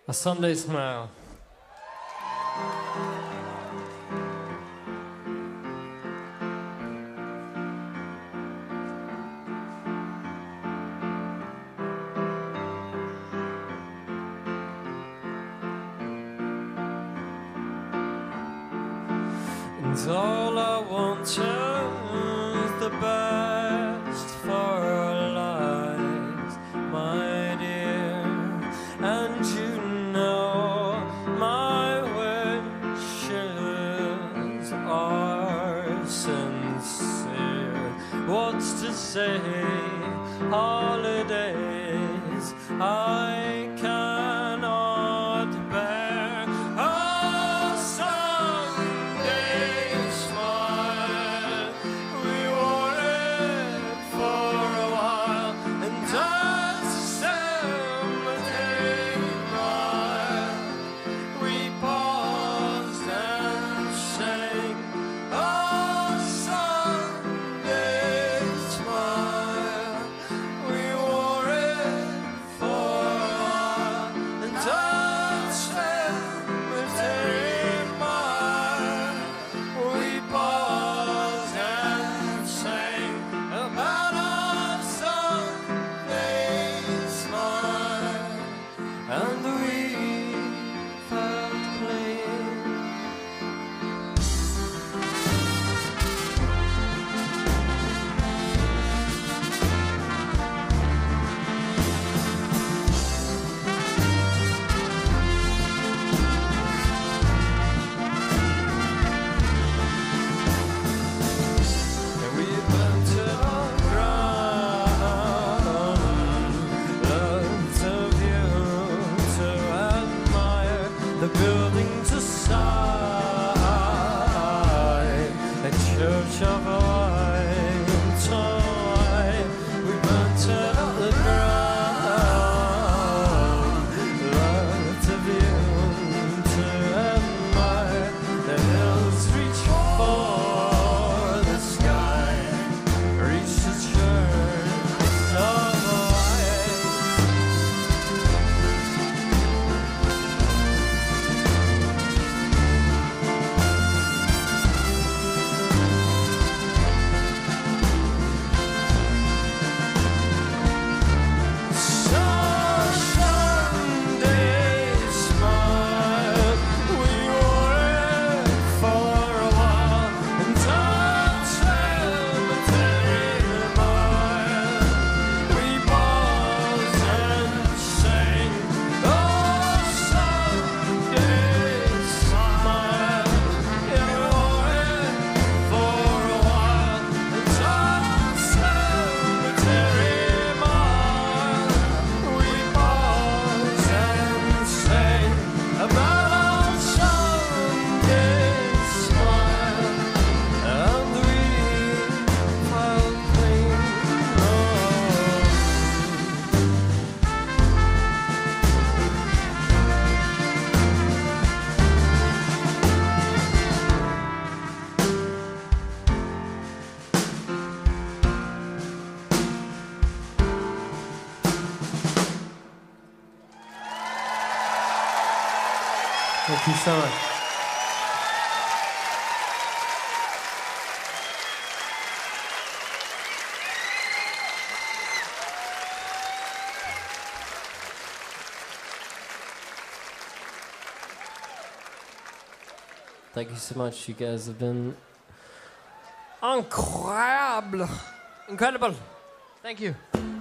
A Sunday Smile. And all I want is the best for our lives, my dear. And you know my wishes are sincere. What's to say, holidays I cannot bear. Oh, Sunday smile, we wore it for a while, and as cemetery mile, we paused and sang. Oh, Sunday smile, we wore it for a while, and as cemetery mile, we paused and sang about our Sunday smile, and we felt clean. And we burnt to the ground, loved to view, to admire, the building to sigh, a church of white toy. We burnt to the ground, loved to view, to admire, the hills reach for the sky, reach the church of white. So Sunday smile, we wore it for a while, and on cemetery mile, we paused and sang. Oh, Sunday smile, yeah, we wore it for a while, and on cemetery mile, we paused and sang about our Sunday smile, and we felt clean. Thank you so much. Thank you so much. You guys have been incredible. Incredible. Thank you.